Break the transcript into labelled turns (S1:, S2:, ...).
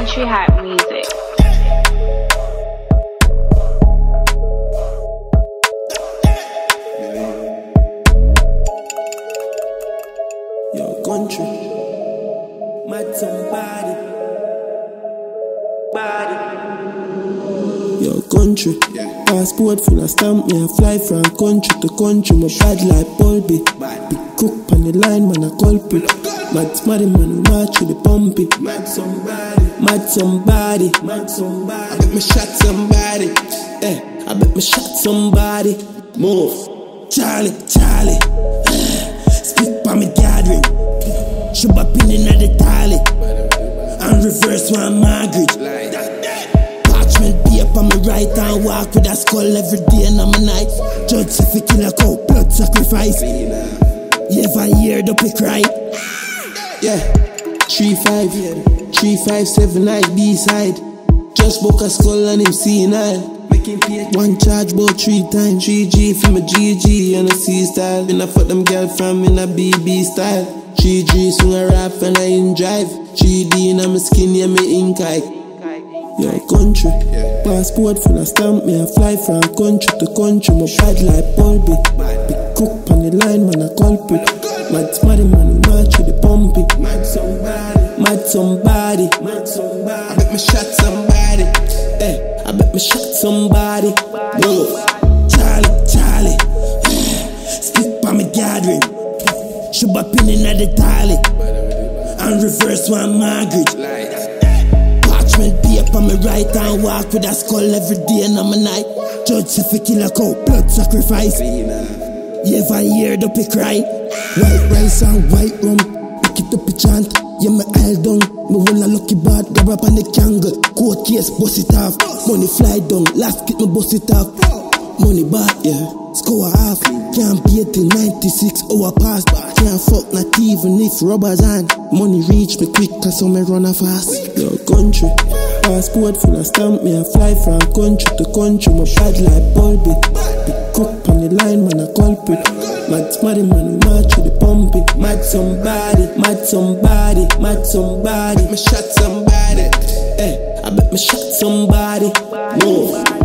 S1: Country Hype Music.
S2: Yo, country, mad somebody, body. Yo, country, passport full of stamp, me I fly from country to country, my bad like Bulby. Big crook on the line, man, I culprit. Mad smarty man, we march with the pumpy. Mad somebody, mad somebody, mad somebody. I bet me shot somebody, I bet me shot somebody. Move, Charlie, Charlie. Split by me gathering. Shuba pinning at the tally. And reverse one Margaret. Parchment paper on me right and walk with a skull every day and on my night. Judge if you kill a cow, blood sacrifice. You ever hear the pick cry? Yeah, 3-5, 3-5-7 I B-side. Just book a skull and him senile. One charge about 3 times, 3G for my GG and a C style. And I fuck them girl from in a BB style. 3G swing a rap and I in drive. 3D and I'm a skin, yeah, me ink eye. Yo, country, passport full of stamp, me I fly from country to country. My bad like Bulby. Big crook on the line, man, I culprit. Mad smarty man, we march with the pumpy. Mad somebody, mad somebody, mad somebody. I bet me shot somebody, I bet me shot somebody. Move, Charlie, Charlie. Split by me gathering. Shuba pinning at the tally. And reverse one Margaret. Parchment paper on me right and walk with a skull every day and on my night. Judge if you kill a cow, blood sacrifice. You ever hear the pick cry? White rice and white rum, pick it up a chant. Yeah, me all down, me will a lucky bad. Grab up on the kangle, court case, bust it off. Money fly down, last kit me bust it off. Money back, yeah, score half. Can't pay till 96 hour past. Can't fuck not even if rubbers on. Money reach me quick cause so me run a fast. Yo, country, passport full of stamp, me I fly from country to country. My bad like Bulby. Big crook on the line, man, I culprit. Mad smarty man, we march with the pumpy. Mad somebody, mad somebody, mad somebody. Me shot somebody, I bet me shot somebody. Move.